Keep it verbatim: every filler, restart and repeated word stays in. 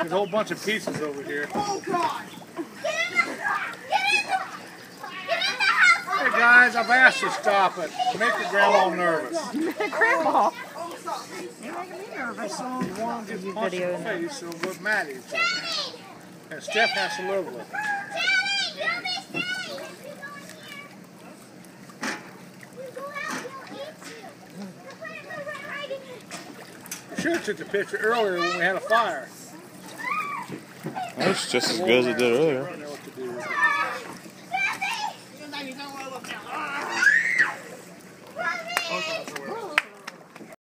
There's a whole bunch of pieces over here. Oh, God! Get in the, get in the, get in the house! Hey, guys, I've asked you to stop it. Make your grandma nervous. Grandma. You're making me nervous. Someone wants to You punch in the video face, so we're mad at each other. And Steph has to live with it. I should have took the picture earlier when we had a fire. That's just as good as it did earlier.